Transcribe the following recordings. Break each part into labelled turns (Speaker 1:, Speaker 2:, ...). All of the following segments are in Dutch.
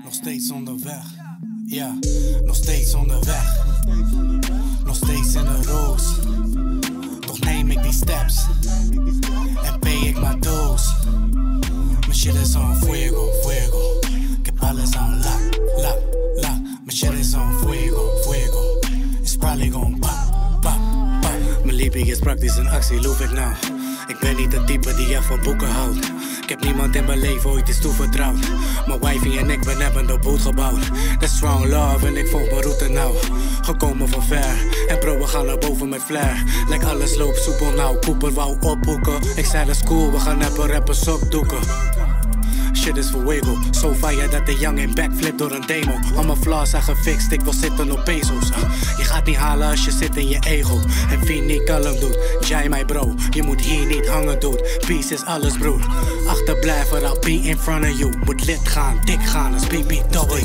Speaker 1: Nog steeds onderweg, ja, nog steeds onderweg. Nog steeds in de roos, toch neem ik die steps en pay ik mijn doos. Mijn shit is on fuego, fuego. Ik heb alles aan lock, lock, lock. Mijn shit is on fuego, fuego. It's probably gon' pop, pop, pop. Mijn liefie is praktisch in actie, loef ik nou. Ik ben niet de type die echt van boeken houdt. Ik heb niemand in mijn leven ooit iets toevertrouwd. Mijn wifey en ik hebben de boot gebouwd. Dat is strong love en ik volg mijn route nou. Gekomen van ver en bro, we gaan naar boven met flair. Like alles loopt soepel nou, Cooper wou opboeken. Ik zei dat is cool, we gaan rappen sokdoeken. Shit is fuego, so fire dat de young in backflip door een demo. Al mijn flaws zijn gefixt, ik wil zitten op pesos. Je gaat niet halen als je zit in je ego. En wie niet kalm doet, jij mij bro. Je moet hier niet hangen dude, peace is alles broer. Achterblijven, I'll be in front of you. Moet lid gaan, dik gaan als BBW.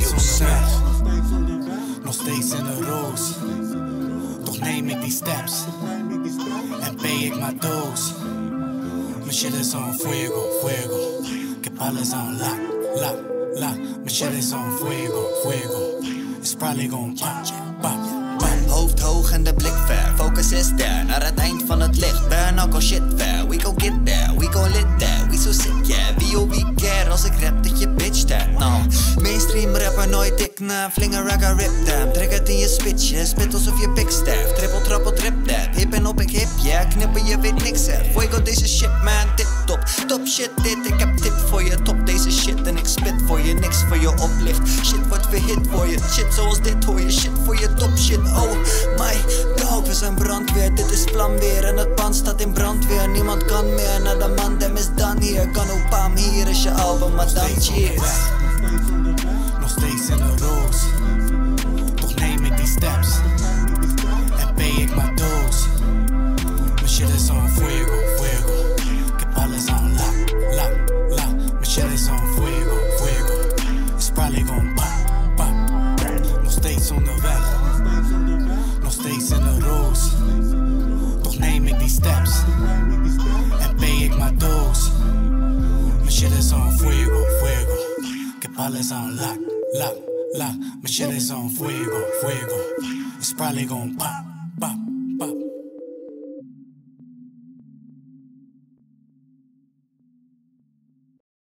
Speaker 1: Nog steeds in de roos, toch neem ik die steps en pay ik mijn doos. Mijn shit is on fuego, fuego. Ik heb alles aan lock, lock, lock. Mijn shit is on fuego, fuego. It's probably gon' pop, pop, pop.
Speaker 2: Hoofd hoog en de blik ver, focus is there. Naar het eind van het licht, burn alcohol shit ver. We gon' get there, we gon' lit there. We so sick, yeah, we care. Als ik rap dat je bitch that, no. Mainstream rapper nooit dik na, flinger ragga rip them. Trek het in je spit, je spit alsof je pik sterft. Trippel trappel trip that, hip en op ik hip, yeah. Knippen je weet niks hè. Fuego deze shit man, tip top. Top shit dit, ik heb tip voor je. Top deze shit en ik spit voor je. Niks voor je oplicht, shit wordt verhit voor je. Shit zoals dit hoor je, shit voor je top shit, oh my dog. We zijn brandweer, dit is vlamweer. En het pand staat in brandweer. Niemand kan meer naar de man, dem is dan hier. Kan ook bam, hier is je album, maar dan cheers.
Speaker 1: Nog steeds in de roos, toch neem ik die steps en pay ik mijn doos. Mijn shit is on fuego, fuego. Ik heb alles aan lock, lock, lock. Mijn shit is on fuego, fuego. It's probably gon' pop, pop. Nog steeds onderweg, nog steeds in de roos, toch neem ik die steps en pay ik mijn doos. Mijn shit is on fuego, fuego. Ik heb alles aan lock, lock, lock. Mijn shit is on fuego, fuego. It's probably gon' pop.